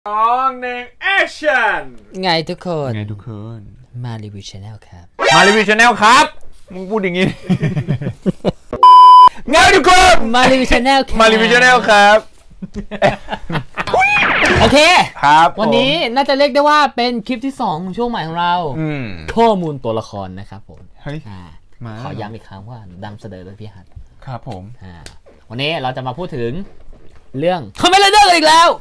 2 1 action ไงทุกคนมารีวิวชาแนลครับมารีวิวชาแนลครับมึงพูดอย่างงี้ไงทุกคนมารีวิวชาแนลครับมารีวิวชาแนลครับโอเคครับวันนี้น่าจะเรียกได้ว่าเป็นคลิปที่2ของช่วงใหม่ของเราข้อมูลตัวละครนะครับผมขอย้ำอีกครั้งว่านำเสนอโดยพี่ฮัทครับผมวันนี้เราจะมาพูดถึงเรื่องคอมเมนเดอร์อีกแล้ว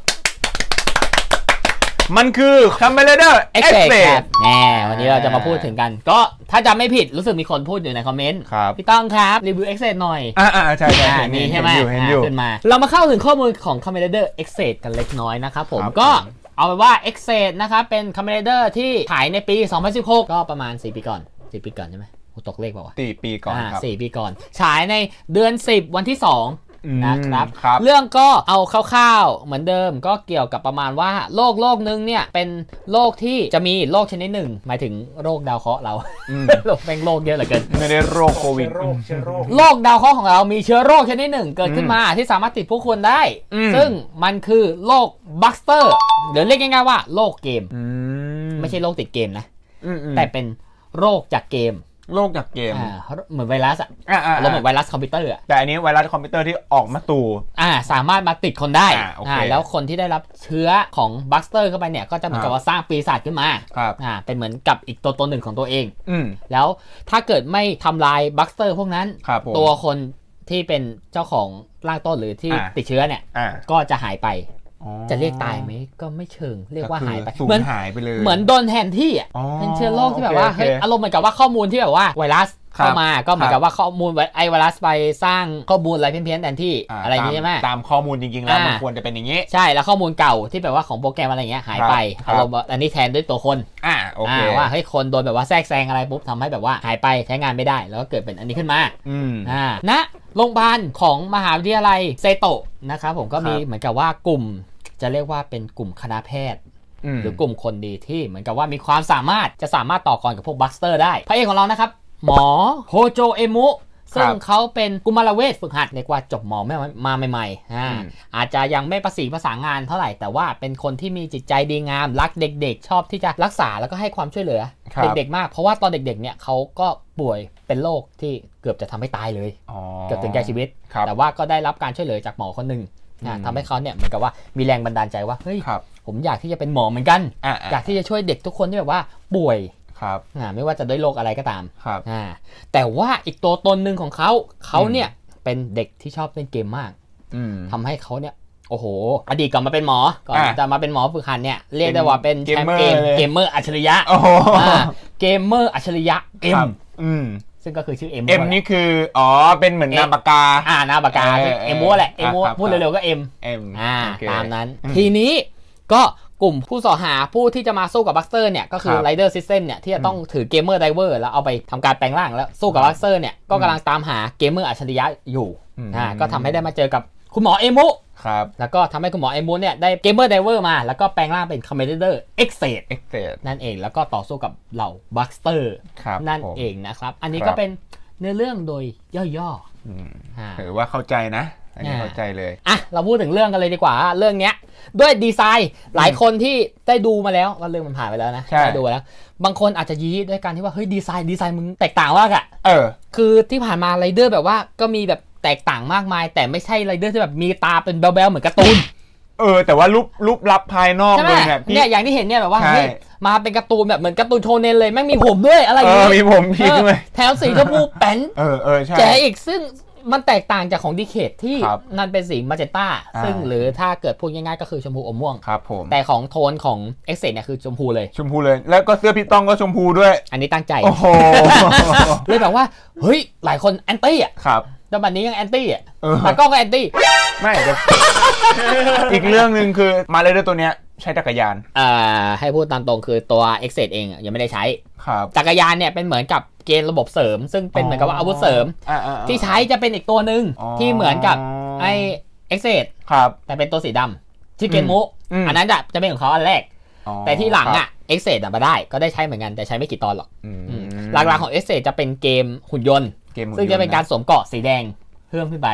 มันคือคัมเบลเดอร์เอ็กเซดแน่วันนี้เราจะมาพูดถึงกันก็ถ้าจำไม่ผิดรู้สึกมีคนพูดอยู่ในคอมเมนต์พี่ต้องครับรีวิวเอ็กเซดหน่อยใช่มีใช่ไหมขึ้นมาเรามาเข้าถึงข้อมูลของคอมเมนเดอร์เอ็กเซดกันเล็กน้อยนะครับผมก็เอาไปว่าเอ็กเซดนะครับเป็นคอมเมนเดอร์ที่ขายในปี2016ก็ประมาณ4 ปีก่อน4 ปีก่อนใช่ไหมตกเลขเปล่าวะ 4 ปีก่อนครับ 4 ปีก่อนฉายในเดือน10วันที่2นะครับเรื่องก็เอาคร่าวๆเหมือนเดิมก็เกี่ยวกับประมาณว่าโรคนึงเนี่ยเป็นโรคที่จะมีโรคชนิดหนึ่งหมายถึงโรคดาวเคราะห์เราเป็นโรคเยอะเหลือเกินไม่ได้โรคโควิดโรคดาวเคราะห์ของเรามีเชื้อโรคชนิดหนึ่งเกิดขึ้นมาที่สามารถติดผู้คนได้ซึ่งมันคือโรคบัคสเตอร์หรือเรียกง่ายๆว่าโรคเกมไม่ใช่โรคติดเกมนะแต่เป็นโรคจากเกมโรคจากเกมเหมือนไวรัสเราเหมือนไวรัสคอมพิวเตอร์แต่อันนี้ไวรัสคอมพิวเตอร์ที่ออกมาตู่สามารถมาติดคนได้แล้วคนที่ได้รับเชื้อของบัคสเตอร์เข้าไปเนี่ยก็จะเหมือนกับว่าสร้างปีศาจขึ้นมาเป็นเหมือนกับอีกตัวหนึ่งของตัวเองแล้วถ้าเกิดไม่ทำลายบัคสเตอร์พวกนั้นตัวคนที่เป็นเจ้าของร่างต้นหรือที่ติดเชื้อเนี่ยก็จะหายไปจะเรียกตายไหมก็ไม่เชิงเรียกว่าหายไปเหมือนหายไปเลยเหมือนโดนแทนที่เป็นเชื้อโรคที่แบบว่าเฮ้ยอารมณ์เหมือนกับว่าข้อมูลที่แบบว่าไวรัสเข้ามาก็เหมือนกับว่าข้อมูลไวรัสไปสร้างข้อมูลอะไรเพี้ยนๆแทนที่อะไรอย่างนี้ใช่ไหมตามข้อมูลจริงๆแล้วมันควรจะเป็นอย่างนี้ใช่แล้วข้อมูลเก่าที่แบบว่าของโปรแกรมอะไรเงี้ยหายไปอารมณ์อันนี้แทนด้วยตัวคนโอเคว่าเฮ้ยคนโดนแบบว่าแทรกแซงอะไรปุ๊บทำให้แบบว่าหายไปใช้งานไม่ได้แล้วก็เกิดเป็นอันนี้ขึ้นมาณโรงพยาบาลของมหาวิทยาลัยเซโตะนะครับผมก็มีเหมือนกับว่ากลุ่มจะเรียกว่าเป็นกลุ่มคณะแพทย์หรือกลุ่มคนดีที่เหมือนกับว่ามีความสามารถต่อกรกับพวกบัคสเตอร์ได้พระเอกของเรานะครับหมอโฮโจเอมุซึ่งเขาเป็นกุมารเวชฝึกหัดเรียกว่าจบหมอมาใหม่ๆอาจจะยังไม่ประสีภาษางานเท่าไหร่แต่ว่าเป็นคนที่มีจิตใจดีงามรักเด็กๆชอบที่จะรักษาแล้วก็ให้ความช่วยเหลือเด็กๆมากเพราะว่าตอนเด็กๆเนี่ยเขาก็ป่วยเป็นโรคที่เกือบจะทำให้ตายเลยเกือบถึงแก่ชีวิตแต่ว่าก็ได้รับการช่วยเหลือจากหมอคนหนึ่งทำให้เขาเนี่ยเหมือนกับว่ามีแรงบันดาลใจว่าเฮ้ยผมอยากที่จะเป็นหมอเหมือนกันอยากที่จะช่วยเด็กทุกคนที่แบบว่าป่วยไม่ว่าจะด้วยโรคอะไรก็ตามแต่ว่าอีกตัวตนหนึ่งของเขาเนี่ยเป็นเด็กที่ชอบเล่นเกมมากทำให้เขาเนี่ยโอ้โหอดีตก่อนมาเป็นหมอก่อนจะมาเป็นหมอฝึกหัดเนี่ยเรียกได้ว่าเป็นแชมป์เกมเมอร์อัจฉริยะเกมเมอร์อัจฉริยะซึ่งก็คือชื่อเอ็มนี่คือเป็นเหมือนนามปากกานามปากกาเอ็มวัวแหละเอ็มวัวพูดเร็วๆก็เอ็มตามนั้นทีนี้ก็กลุ่มผู้สอหาผู้ที่จะมาสู้กับบัคสเตอร์เนี่ยก็คือไรเดอร์ซิสเต็มเนี่ยที่จะต้องถือเกมเมอร์ไดเวอร์แล้วเอาไปทำการแปลงร่างแล้วสู้กับบัคสเตอร์เนี่ยก็กำลังตามหาเกมเมอร์อัจฉริยะอยู่ก็ทำให้ได้มาเจอกับคุณหมอเอมุแล้วก็ทำให้คุณหมอเอมุเนี่ยได้เกมเมอร์ไดเวอร์มาแล้วก็แปลงร่างเป็นคอมเมนเดอร์เอ็กเซดนั่นเองแล้วก็ต่อสู้กับเหล่าบัคสเตอร์นั่นเองนะครับอันนี้ก็เป็นเนื้อเรื่องโดยย่อๆถือว่าเข้าใจนะอันนี้เข้าใจเลยเราพูดถึงเรื่องกันเลยดีกว่าเรื่องเนี้ยด้วยดีไซน์หลายคนที่ได้ดูมาแล้วว่าเรื่องมันผ่านไปแล้วนะได้ดูแล้วบางคนอาจจะยี้ด้วยการที่ว่าเฮ้ยดีไซน์มึงแตกต่างมากคือที่ผ่านมาไรเดอร์แบบว่าก็มีแบบแตกต่างมากมายแต่ไม่ใช่ไรเดอร์ที่แบบมีตาเป็นแบลๆเหมือนการ์ตูนแต่ว่ารูปลับภายนอกเลยเนี่ยอย่างที่เห็นเนี่ยแบบว่าเฮ้ยมาเป็นการ์ตูนแบบเหมือนการ์ตูนโชเนนเลยแม่งมีผมด้วยอะไรอย่างเงี้ยมีผมพี่ด้วยแถวสีชมพูแป้นใช่แจ๋อีกซึ่งมันแตกต่างจากของดีเคทที่นั่นเป็นสีมาเจนต้าซึ่งหรือถ้าเกิดพูดง่ายๆก็คือชมพูอมม่วงครับผมแต่ของโทนของเอ็กเซดเนี่ยคือชมพูเลยแล้วก็เสื้อพี่ต้องก็ชมพูด้วยอันนี้ตั้งใจโอ้โหเลยแบบว่าเฮ้ยหลายคนแอนตี้แต่บัดนี้ยังแอนตี้แต่กล้องก็แอนตี้ไม่อีกเรื่องนึงคือมาเลยด้วยตัวเนี้ยใช้จักรยานให้พูดตามตรงคือตัว X เองยังไม่ได้ใช้จักรยานเนี่ยเป็นเหมือนกับเกณฑ์ระบบเสริมซึ่งเป็นเหมือนกับว่าอาวุธเสริมที่ใช้จะเป็นอีกตัวหนึ่งที่เหมือนกับไอ้ X แต่เป็นตัวสีดำที่เกนมุอันนั้นจะเป็นของเขาอันแรกแต่ที่หลังX มาได้ก็ได้ใช้เหมือนกันแต่ใช้ไม่กี่ตอนหรอกหลักๆของ X จะเป็นเกมหุ่นยนต์ซึ่งจะเป็นการสวมเกราะสีแดงเพิ่มขึ้นไป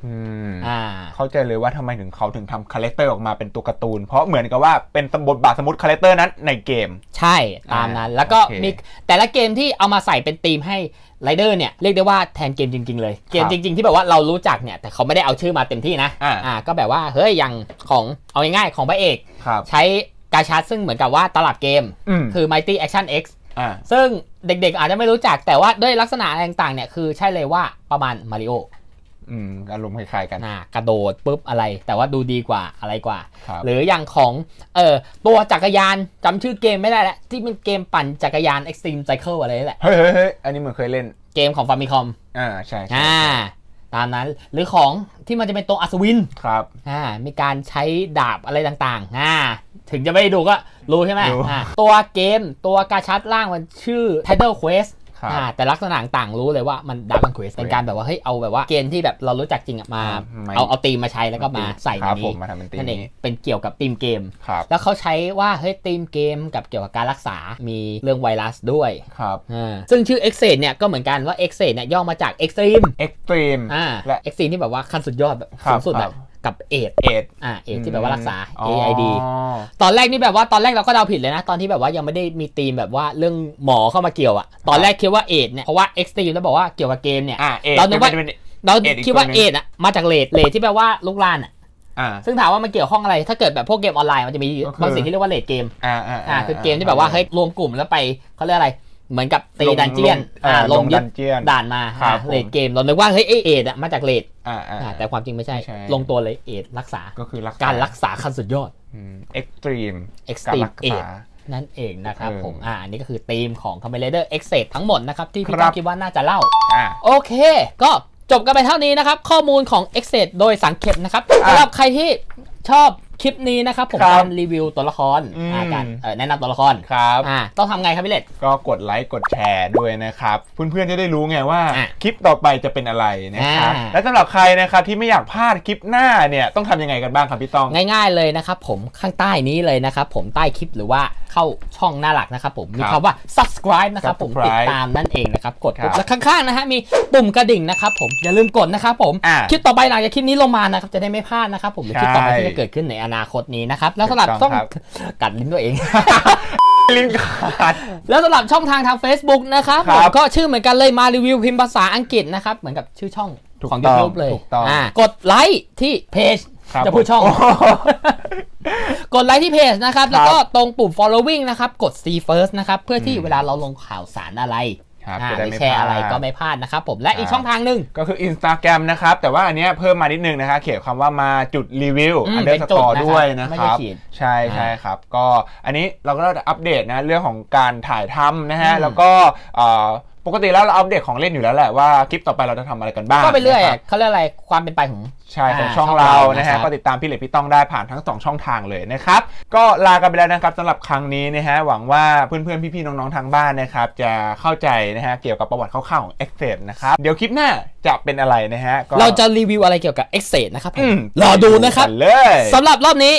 เข้าใจเลยว่าทำไมถึงเขาถึงทำคาแรคเตอร์ออกมาเป็นตัวการ์ตูนเพราะเหมือนกับว่าเป็นบทบาทสมมติคาแรคเตอร์นั้นในเกมใช่ตามนั้นแล้วก็มีแต่ละเกมที่เอามาใส่เป็นธีมให้ไรเดอร์เนี่ยเรียกได้ว่าแทนเกมจริงๆเลยเกมจริงๆที่แบบว่าเรารู้จักเนี่ยแต่เขาไม่ได้เอาชื่อมาเต็มที่นะก็แบบว่าเฮ้ยอย่างของเอาง่ายๆของพระเอกใช้กาชาร์ดซึ่งเหมือนกับว่าตลับเกมคือ Mighty Action X ซึ่งเด็กๆอาจจะไม่รู้จักแต่ว่าด้วยลักษณะอะไรต่างๆเนี่ยคือใช่เลยว่าประมาณมาริโออารมณ์คล้ายๆกันกระโดดปุ๊บอะไรแต่ว่าดูดีกว่าอะไรกว่าหรืออย่างของตัวจักรยานจำชื่อเกมไม่ได้แล้วที่เป็นเกมปั่นจักรยาน Extreme Cycle อะไรนี่แหละเฮ้ยอันนี้เหมือนเคยเล่นเกมของฟามิคอมใช่ตามนั้นหรือของที่มันจะเป็นตัวอัศวินครับมีการใช้ดาบอะไรต่างๆถึงจะไม่ได้ดูก็รู้ใช่ไหมตัวเกมตัวกาชัดล่างมันชื่อ Title Questแต่ลักษณะต่างรู้เลยว่ามันดับเบิลเควสเป็นการแบบว่าเฮ้ยเอาแบบว่าเกมที่แบบเรารู้จักจริงมาเอาธีมมาใช้แล้วก็มาใส่ในนี้นั่นเองเป็นเกี่ยวกับธีมเกมแล้วเขาใช้ว่าเฮ้ยธีมเกมกับเกี่ยวกับการรักษามีเรื่องไวรัสด้วยซึ่งชื่อ Exceed เนี่ยก็เหมือนกันว่า Exceed เนี่ยย่อมาจาก Extreme และ Extreme ที่แบบว่าขั้นสุดยอดแบบสูงสุดแบบกับเอดที่แบบว่ารักษา AID ตอนแรกนี่แบบว่าตอนแรกเราก็เดาผิดเลยนะตอนที่แบบว่ายังไม่ได้มีธีมแบบว่าเรื่องหมอเข้ามาเกี่ยวตอนแรกคิดว่าเอดเนี่ยเพราะว่า Extreme แล้วบอกว่าเกี่ยวกับเกมเนี่ยเราคิดว่าเอดมาจากเลดที่แปลว่าลูกลานซึ่งถามว่ามันเกี่ยวข้องอะไรถ้าเกิดแบบพวกเกมออนไลน์มันจะมีบางสิ่งที่เรียกว่าเลดเกมคือเกมที่แบบว่าเฮ้ยรวมกลุ่มแล้วไปเขาเรียกอะไรเหมือนกับตีดันเจียนลงยึดด่านมาเลดเกมเราคิดว่าเฮ้ยเอดมาจากเลดแต่ความจริงไม่ใช่ลงตัวเลยเอดรักษาก็คือการรักษาขั้นสุดยอด Extreme เอดนั่นเองนะครับผมอันนี้ก็คือธีมของ Kamen Rider Exceed ทั้งหมดนะครับที่พี่ตั้งคิดว่าน่าจะเล่าโอเคก็จบกันไปเท่านี้นะครับข้อมูลของ Exceed โดยสังเขปนะครับสำหรับใครที่ชอบคลิปนี้นะครับผมการรีวิวตัวละครการแนะนำตัวละครครับต้องทำไงครับพี่เล็กก็กดไลค์กดแชร์ด้วยนะครับเพื่อนๆจะได้รู้ไงว่าคลิปต่อไปจะเป็นอะไรนะครับและสำหรับใครนะครับที่ไม่อยากพลาดคลิปหน้าเนี่ยต้องทำยังไงกันบ้างครับพี่ต้องง่ายๆเลยนะครับผมข้างใต้นี้เลยนะครับผมใต้คลิปหรือว่าเข้าช่องหน้าหลักนะครับผมมีคำว่า subscribe นะครับผมติดตามนั่นเองนะครับกดปุ๊บแล้วข้างๆนะฮะมีปุ่มกระดิ่งนะครับผมอย่าลืมกดนะครับผมคลิปต่อไปหลังจากคลิปนี้ลงมานะครับจะได้ไม่พลาดนะครับผมหรือคลิปต่อไปที่จะเกิดขึ้นในอนาคตนี้นะครับแล้วสำหรับต้องกัดลิ้นตัวเองลิ้นขาดแล้วสำหรับช่องทางทาง Facebook นะครับผมก็ชื่อเหมือนกันเลยมารีวิวพิมพ์ภาษาอังกฤษนะครับเหมือนกับชื่อช่องของ YouTube เลยกดไลค์ที่เพจจะพูดช่องกดไลค์ที่เพจนะครับแล้วก็ตรงปุ่ม following นะครับกด see first นะครับเพื่อที่เวลาเราลงข่าวสารอะไรหรือแชร์อะไรก็ไม่พลาดนะครับผมและอีกช่องทางหนึ่งก็คือ Instagram นะครับแต่ว่าอันนี้เพิ่มมานิดนึงนะคะเขียนคำว่ามาจุดรีวิว_ด้วยนะครับใช่ครับก็อันนี้เราก็จะอัปเดตนะเรื่องของการถ่ายทำนะฮะแล้วก็ปกติแล้วเราอัปเดตของเล่นอยู่แล้วแหละว่าคลิปต่อไปเราจะทำอะไรกันบ้างก็ไปเรื่อยเขาเรียกอะไรความเป็นไปของช่องเรานะฮะก็ติดตามพี่เล็กพี่ต้องได้ผ่านทั้ง2ช่องทางเลยนะครับก็ลากันไปแล้วนะครับสำหรับครั้งนี้นะฮะหวังว่าเพื่อนๆพี่ๆน้องๆทางบ้านนะครับจะเข้าใจนะฮะเกี่ยวกับประวัติคร่าวๆของ Exceed นะครับเดี๋ยวคลิปหน้าจะเป็นอะไรนะฮะเราจะรีวิวอะไรเกี่ยวกับ Exceed นะครับรอดูนะครับสำหรับรอบนี้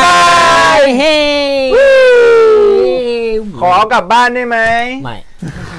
บ๊ายบายขอกลับบ้านได้ไหมไม่